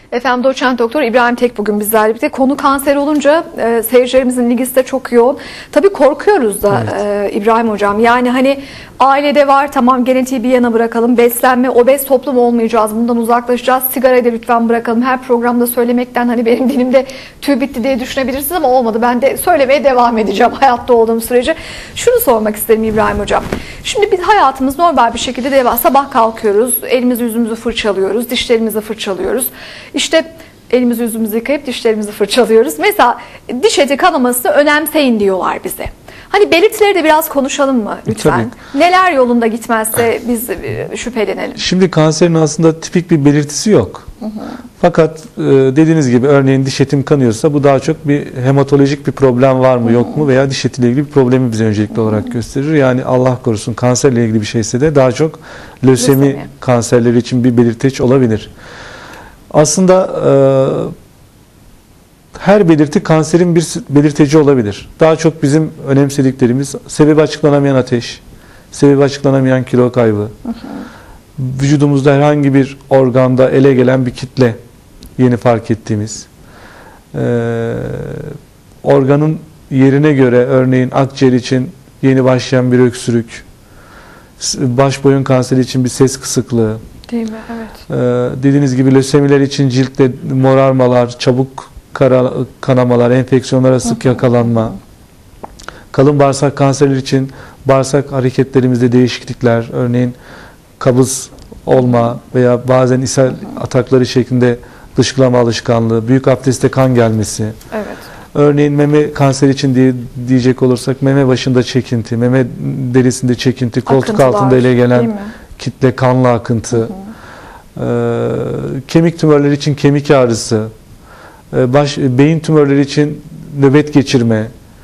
Efendim Doçent Doktor İbrahim Tek bugün bizlerle birlikte. Konu kanser olunca seyircilerimizin ilgisi de çok yoğun. Tabii korkuyoruz da İbrahim Hocam. Yani hani ailede var, tamam, genetiği bir yana bırakalım. Beslenme, obez toplum olmayacağız. Bundan uzaklaşacağız. Sigarayı da lütfen bırakalım. Her programda söylemekten hani benim dilimde tüy bitti diye düşünebilirsiniz ama olmadı. Ben de söylemeye devam edeceğim hayatta olduğum sürece. Şunu sormak isterim İbrahim Hocam. Şimdi biz hayatımız normal bir şekilde devam. Sabah kalkıyoruz. Elimizi yüzümüzü fırçalıyoruz. Dişlerimizi fırçalıyoruz. İşte elimizi yüzümüzü yıkayıp dişlerimizi fırçalıyoruz. Mesela diş eti kanamasını önemseyin diyorlar bize. Hani belirtileri de biraz konuşalım mı lütfen? Tabii. Neler yolunda gitmezse biz şüphelenelim. Şimdi kanserin aslında tipik bir belirtisi yok. Fakat dediğiniz gibi örneğin diş etim kanıyorsa bu daha çok bir hematolojik bir problem var mı yok mu veya diş etiyle ilgili bir problemi bize öncelikli olarak gösterir. Yani Allah korusun kanserle ilgili bir şeyse de daha çok lösemi kanserleri için bir belirteç olabilir. Aslında her belirti kanserin bir belirteci olabilir. Daha çok bizim önemsediklerimiz sebebi açıklanamayan ateş, sebebi açıklanamayan kilo kaybı, vücudumuzda herhangi bir organda ele gelen bir kitle, yeni fark ettiğimiz, organın yerine göre örneğin akciğer için yeni başlayan bir öksürük, baş boyun kanseri için bir ses kısıklığı, değil mi? Evet. Dediğiniz gibi lösemiler için ciltte morarmalar, çabuk kanamalar, enfeksiyonlara sık yakalanma, kalın bağırsak kanserleri için bağırsak hareketlerimizde değişiklikler, örneğin kabız olma veya bazen ishal atakları şeklinde dışkılama alışkanlığı, büyük abdestte kan gelmesi. Evet. Örneğin meme kanseri için diyecek olursak meme başında çekinti, meme derisinde çekinti, koltuk Akıntılar, altında ele gelen kitle kanlı akıntı, kemik tümörleri için kemik ağrısı, beyin tümörleri için nöbet geçirme,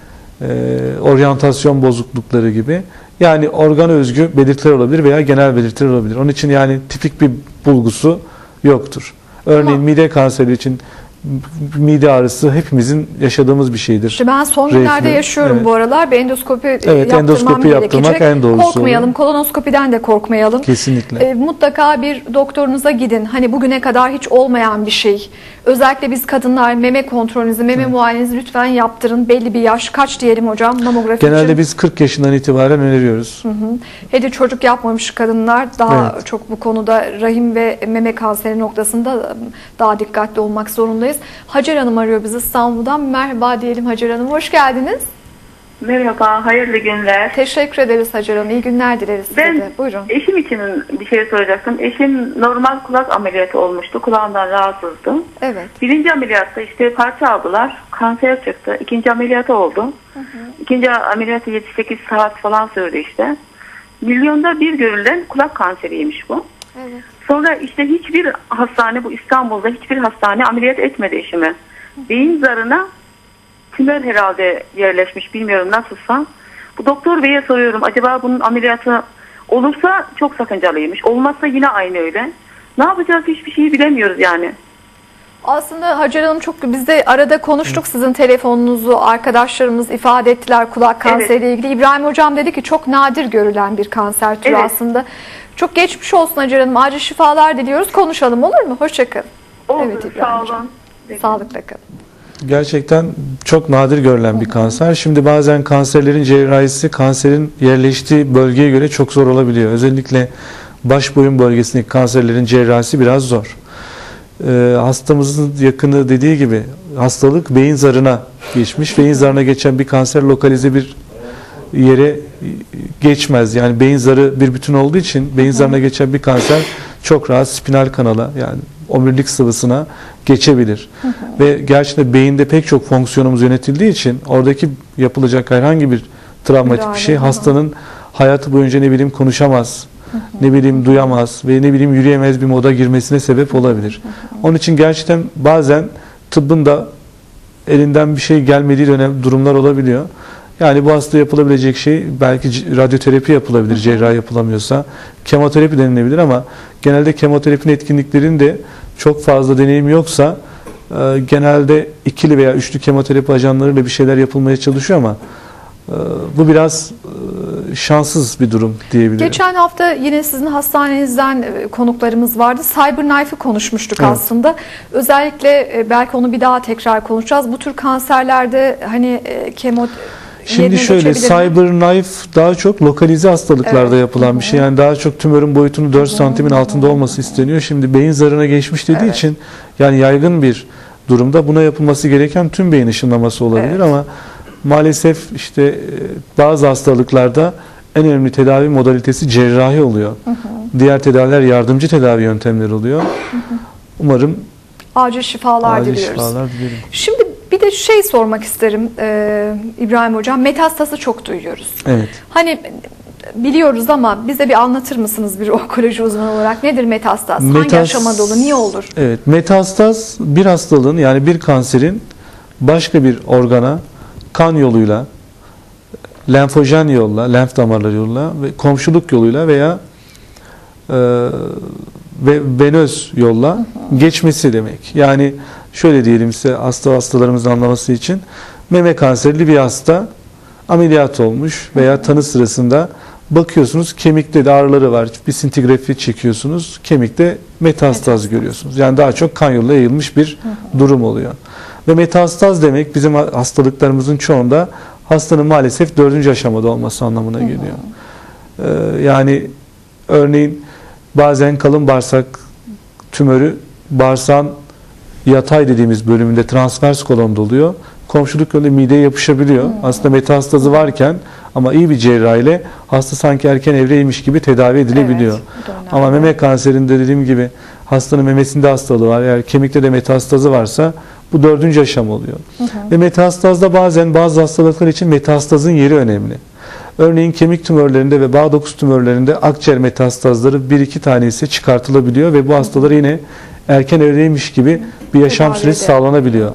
oryantasyon bozuklukları gibi. Yani organ özgü belirtiler olabilir veya genel belirtiler olabilir. Onun için yani tipik bir bulgusu yoktur. Örneğin mide kanseri için mide ağrısı hepimizin yaşadığımız bir şeydir. İşte ben son günlerde yaşıyorum bu aralar. Bir endoskopi endoskopi yaptırmak en doğrusu. Korkmayalım. Olur. Kolonoskopiden de korkmayalım. Kesinlikle. Mutlaka bir doktorunuza gidin. Hani bugüne kadar hiç olmayan bir şey. Özellikle biz kadınlar meme kontrolünüzü, meme muayenenizi lütfen yaptırın. Belli bir yaş. Kaç diyelim hocam mamografi Genelde için? biz 40 yaşından itibaren öneriyoruz. Hele çocuk yapmamış kadınlar daha çok bu konuda rahim ve meme kanseri noktasında daha dikkatli olmak zorundayız. Hacer Hanım arıyor bizi İstanbul'dan. Merhaba diyelim Hacer Hanım. Hoş geldiniz. Merhaba, hayırlı günler. Teşekkür ederiz Hacer Hanım. İyi günler dileriz size de. Buyurun. Eşim için bir şey soracaktım. Eşim normal kulak ameliyatı olmuştu. Kulağından rahatsızdı. Evet. Birinci ameliyatta işte parça aldılar. Kanser çıktı. İkinci ameliyatı oldu. İkinci ameliyatı 7-8 saat falan sürdü işte. Milyonda bir görülen kulak kanseriymiş bu. Evet. Sonra işte hiçbir hastane, bu İstanbul'da hiçbir hastane ameliyat etmedi eşime. Beyin zarına tümör herhalde yerleşmiş, bilmiyorum nasılsa. Bu doktor beye soruyorum, acaba bunun ameliyatı olursa çok sakıncalıymış. Olmazsa yine aynı öyle. Ne yapacağız hiçbir şeyi bilemiyoruz yani. Aslında Hacer Hanım biz de arada konuştuk, sizin telefonunuzu arkadaşlarımız ifade ettiler kulak kanseriyle ilgili. İbrahim Hocam dedi ki çok nadir görülen bir kanser türü aslında. Çok geçmiş olsun Hacer Hanım. Acil şifalar diliyoruz. Konuşalım, olur mu? Hoşçakalın. Olur, evet, sağ olun. Sağlıkla kalın. Gerçekten çok nadir görülen bir kanser. Şimdi bazen kanserlerin cerrahisi kanserin yerleştiği bölgeye göre çok zor olabiliyor. Özellikle baş boyun bölgesindeki kanserlerin cerrahisi biraz zor. Hastamızın yakını dediği gibi hastalık beyin zarına geçmiş. Beyin zarına geçen bir kanser lokalize bir yere geçmez. Yani beyin zarı bir bütün olduğu için beyin zarına geçen bir kanser çok rahat spinal kanala, yani omurilik sıvısına geçebilir. Ve gerçekten beyinde pek çok fonksiyonumuz yönetildiği için oradaki yapılacak herhangi bir travmatik bir şey hastanın hayatı boyunca ne bileyim konuşamaz, ne bileyim duyamaz ve ne bileyim yürüyemez bir moda girmesine sebep olabilir. Onun için gerçekten bazen tıbbın da elinden bir şey gelmediği durumlar olabiliyor. Yani bu hasta yapılabilecek şey belki radyoterapi yapılabilir, cerrahi yapılamıyorsa. Kemoterapi denilebilir ama genelde kemoterapinin etkinliklerinin de çok fazla deneyim yoksa genelde ikili veya üçlü kemoterapi ajanlarıyla bir şeyler yapılmaya çalışıyor ama bu biraz şanssız bir durum diyebilirim. Geçen hafta yine sizin hastanenizden konuklarımız vardı. Cyberknife'ı konuşmuştuk aslında. Özellikle belki onu bir daha tekrar konuşacağız. Bu tür kanserlerde hani kemo Şimdi şöyle, Cyberknife daha çok lokalize hastalıklarda yapılan bir şey. Yani daha çok tümörün boyutunun 4 santimin altında olması isteniyor. Şimdi beyin zarına geçmiş dediği için yani yaygın bir durumda buna yapılması gereken tüm beyin ışınlaması olabilir ama maalesef işte bazı hastalıklarda en önemli tedavi modalitesi cerrahi oluyor. Diğer tedaviler yardımcı tedavi yöntemleri oluyor. Umarım acil şifalar diliyoruz. Dilerim. Şimdi bir de şey sormak isterim İbrahim Hocam. Metastazı çok duyuyoruz. Evet. Hani biliyoruz ama bize bir anlatır mısınız bir onkoloji uzmanı olarak? Nedir metastaz? Hangi aşamada olur? Niye olur? Evet. Metastaz bir hastalığın, yani bir kanserin başka bir organa kan yoluyla, lenfojen yolla, lenf damarları yoluyla ve komşuluk yoluyla veya venöz yolla geçmesi demek. Yani şöyle diyelim size, hastalarımızın anlaması için, meme kanserli bir hasta ameliyat olmuş veya tanı sırasında bakıyorsunuz kemikte de ağrıları var. Bir sintigrafi çekiyorsunuz. Kemikte metastaz görüyorsunuz. Yani daha çok kan yoluyla yayılmış bir durum oluyor. Ve metastaz demek bizim hastalıklarımızın çoğunda hastanın maalesef 4. aşamada olması anlamına geliyor. Yani örneğin bazen kalın bağırsak tümörü bağırsağın yatay dediğimiz bölümünde, transvers kolonda oluyor. Komşuluk yoluyla mideye yapışabiliyor. Aslında metastazı varken ama iyi bir cerrahiyle hasta sanki erken evreymiş gibi tedavi edilebiliyor. Ama meme kanserinde dediğim gibi hastanın memesinde hastalığı var. Eğer kemikte de metastazı varsa bu 4. aşama oluyor. Ve metastazda bazen bazı hastalıklar için metastazın yeri önemli. Örneğin kemik tümörlerinde ve bağ dokusu tümörlerinde akciğer metastazları 1-2 tanesi çıkartılabiliyor ve bu hastalara yine erken evreymiş gibi bir yaşam süresi sağlanabiliyor.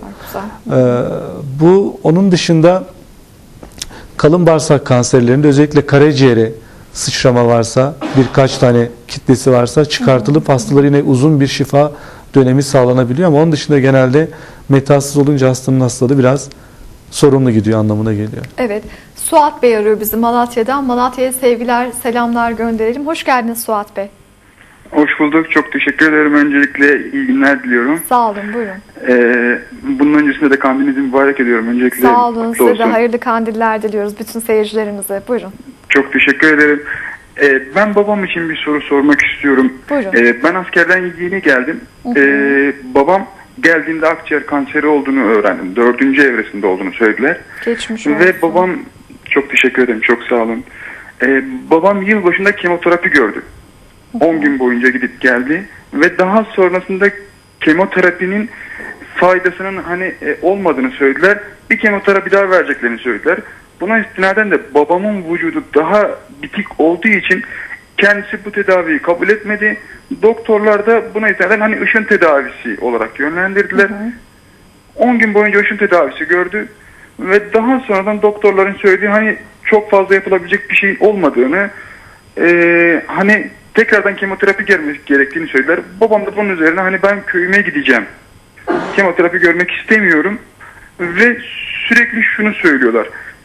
Bu onun dışında kalın bağırsak kanserlerinde özellikle karaciğere sıçrama varsa, birkaç tane kitlesi varsa çıkartılıp hastalara yine uzun bir şifa dönemi sağlanabiliyor ama onun dışında genelde metastaz olunca hastanın hastalığı biraz sorunlu gidiyor anlamına geliyor. Evet. Suat Bey arıyor bizi Malatya'dan. Malatya'ya sevgiler, selamlar gönderelim. Hoş geldiniz Suat Bey. Hoş bulduk. Çok teşekkür ederim. Öncelikle iyi günler diliyorum. Sağ olun. Buyurun. Bunun öncesinde de kandilinizi mübarek ediyorum. Öncelikle sağ olun. Size de hayırlı kandiller diliyoruz bütün seyircilerimize. Buyurun. Çok teşekkür ederim. Ben babam için bir soru sormak istiyorum. Buyurun. Ben askerden yeni geldim. Babam geldiğinde akciğer kanseri olduğunu öğrendim. 4. evresinde olduğunu söylediler. Geçmiş olsun. Ve babam, çok teşekkür ederim. Çok sağ olun. Babam yılbaşında kemoterapi gördü. 10 gün boyunca gidip geldi ve daha sonrasında kemoterapinin faydasının olmadığını söylediler. Bir kemoterapi daha vereceklerini söylediler. Buna istinaden de babamın vücudu daha bitik olduğu için kendisi bu tedaviyi kabul etmedi. Doktorlar da buna istinaden ışın tedavisi olarak yönlendirdiler. 10 gün boyunca ışın tedavisi gördü ve daha sonradan doktorların söylediği çok fazla yapılabilecek bir şey olmadığını, tekrardan kemoterapi gerektiğini söylediler. Babam da bunun üzerine ben köyüme gideceğim, kemoterapi görmek istemiyorum ve sürekli şunu söylüyorlar.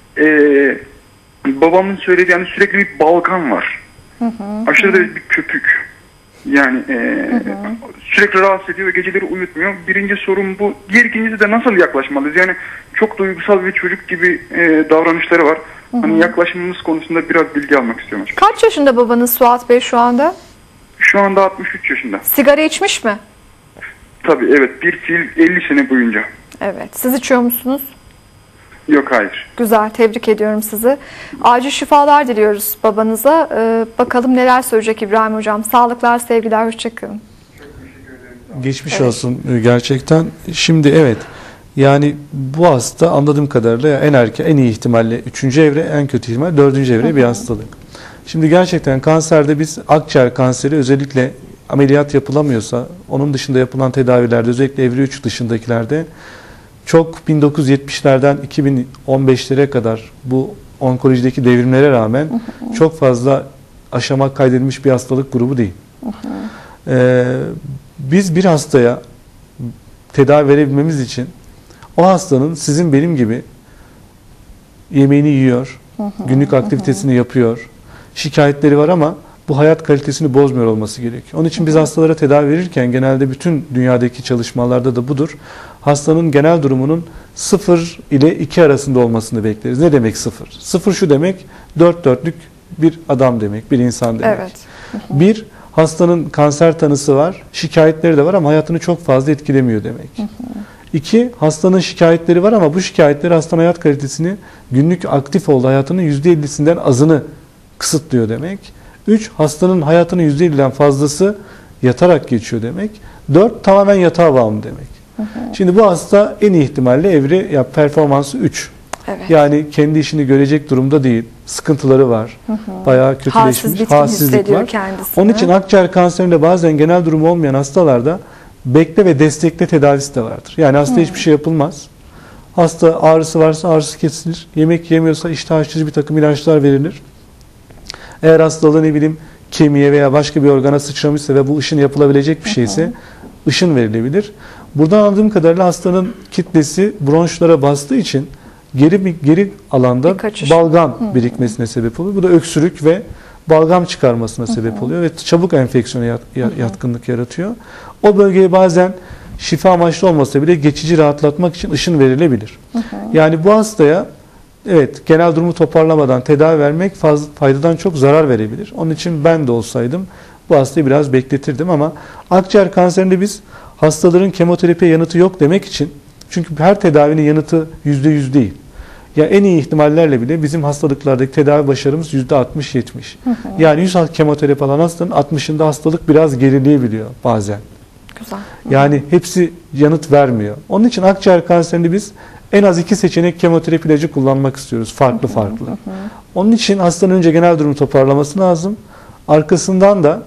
Babamın söylediği sürekli bir balgam var. Aşırı derecede bir köpük. Yani sürekli rahatsız ediyor ve geceleri uyutmuyor. Birinci sorun bu. Diğer ikincisi de nasıl yaklaşmalıyız? Yani çok duygusal bir çocuk gibi davranışları var. Yaklaşımımız konusunda biraz bilgi almak istiyorum. Kaç yaşında babanız Suat Bey şu anda? Şu anda 63 yaşında. Sigara içmiş mi? Tabii evet. Bir fiil 50 sene boyunca. Evet. Siz içiyor musunuz? Yok, hayır. Güzel. Tebrik ediyorum sizi. Acil şifalar diliyoruz babanıza. Bakalım neler söyleyecek İbrahim Hocam. Sağlıklar, sevgiler. Hoşçakalın. Geçmiş olsun gerçekten. Şimdi evet. Yani bu hasta anladığım kadarıyla en iyi ihtimalle 3. evre, en kötü ihtimal 4. evre bir hastalık. Şimdi gerçekten kanserde biz akciğer kanseri özellikle ameliyat yapılamıyorsa, onun dışında yapılan tedavilerde, özellikle evre 3 dışındakilerde çok 1970'lerden 2015'lere kadar bu onkolojideki devrimlere rağmen çok fazla aşama kaydedilmiş bir hastalık grubu değil. Biz bir hastaya tedavi verebilmemiz için o hastanın sizin benim gibi yemeğini yiyor, Günlük aktivitesini yapıyor. Şikayetleri var ama bu hayat kalitesini bozmuyor olması gerekiyor. Onun için biz hastalara tedavi verirken genelde bütün dünyadaki çalışmalarda da budur. Hastanın genel durumunun 0 ile 2 arasında olmasını bekleriz. Ne demek 0? 0 şu demek, 4 dörtlük bir adam demek, bir insan demek. Evet. Bir, hastanın kanser tanısı var, şikayetleri de var ama hayatını çok fazla etkilemiyor demek. İki, hastanın şikayetleri var ama bu şikayetleri hastanın hayat kalitesini günlük aktif olduğu hayatının %50'sinden azını kısıtlıyor demek. 3. Hastanın hayatının %50'den fazlası yatarak geçiyor demek. 4. Tamamen yatağa bağımlı demek. Şimdi bu hasta en iyi ihtimalle evre performansı 3. Evet. Yani kendi işini görecek durumda değil. Sıkıntıları var. Bayağı kötüleşmiş. Halsizlik var. Kendisini. Onun için akciğer kanserinde bazen genel durumu olmayan hastalarda bekle ve destekle tedavisi de vardır. Yani hasta hiçbir şey yapılmaz. Hasta ağrısı varsa ağrısı kesilir. Yemek yemiyorsa iştah açıcı bir takım ilaçlar verilir. Eğer hastalığı ne bileyim kemiğe veya başka bir organa sıçramışsa ve bu ışın yapılabilecek bir şeyse ışın verilebilir. Buradan anladığım kadarıyla hastanın kitlesi bronşlara bastığı için geri alanda balgam birikmesine sebep oluyor. Bu da öksürük ve balgam çıkarmasına sebep oluyor ve çabuk enfeksiyona yatkınlık yaratıyor. O bölgeye bazen şifa amaçlı olmasa bile geçici rahatlatmak için ışın verilebilir. Yani bu hastaya evet genel durumu toparlamadan tedavi vermek faydadan çok zarar verebilir. Onun için ben de olsaydım bu hastayı biraz bekletirdim ama akciğer kanserinde biz hastaların kemoterapiye yanıtı yok demek için, çünkü her tedavinin yanıtı %100 değil. Ya en iyi ihtimallerle bile bizim hastalıklardaki tedavi başarımız %60-70. Yani 100 kemoterapi alan hastanın 60'ında hastalık biraz gerileyebiliyor bazen. Güzel. Yani hepsi yanıt vermiyor. Onun için akciğer kanserinde biz en az 2 seçenek kemoterapi ilacı kullanmak istiyoruz. Farklı. Onun için hastanın önce genel durumu toparlaması lazım. Arkasından da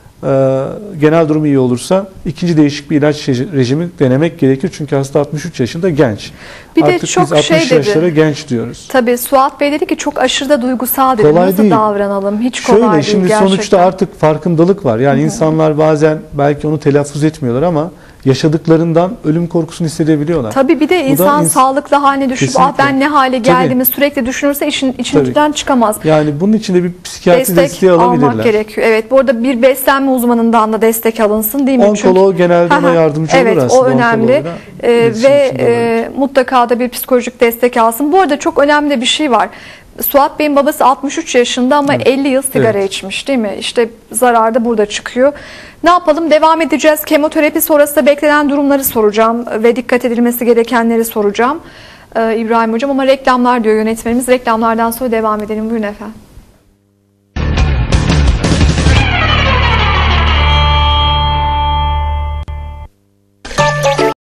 genel durumu iyi olursa ikinci değişik bir ilaç rejimi denemek gerekir. Çünkü hasta 63 yaşında genç. Bir Artık de çok biz 60 yaşlara genç diyoruz. Tabii Suat Bey dedi ki çok aşırı duygusal dedi. Kolay Nasıl değil. davranalım? Hiç kolay Şöyle, değil şimdi gerçekten. sonuçta artık farkındalık var. Yani insanlar bazen belki onu telaffuz etmiyorlar ama yaşadıklarından ölüm korkusunu hissedebiliyorlar. Tabii bir de insan sağlıklı haline düşüp ben ne hale geldiğimi sürekli düşünürse işin içinden çıkamaz. Yani bunun için de bir psikiyatri desteği alabilirler. Almak gerekiyor. Evet, bu arada bir beslenme uzmanından da destek alınsın değil mi? Onkolog genelde ona yardımcı olur aslında. Evet, o önemli. Ve mutlaka da bir psikolojik destek alsın. Bu arada çok önemli bir şey var. Suat Bey'in babası 63 yaşında ama 50 yıl sigara içmiş değil mi? İşte zarar da burada çıkıyor. Ne yapalım? Devam edeceğiz. Kemoterapi sonrası da beklenen durumları soracağım ve dikkat edilmesi gerekenleri soracağım. İbrahim Hocam, ama reklamlar diyor yönetmenimiz. Reklamlardan sonra devam edelim. Buyurun efendim.